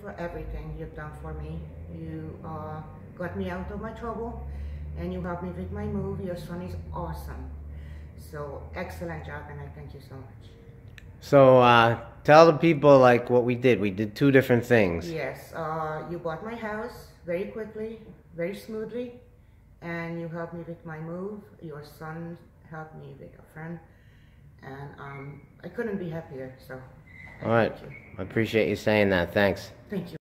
for everything you've done for me. You got me out of my trouble, and you helped me with my move. Your son is awesome. So excellent job, and I thank you so much. So tell the people like what we did. We did two different things. Yes, you bought my house very quickly, very smoothly, and you helped me with my move. Your son helped me with a friend, and I couldn't be happier. So All right. thank you. I appreciate you saying that. Thanks. Thank you.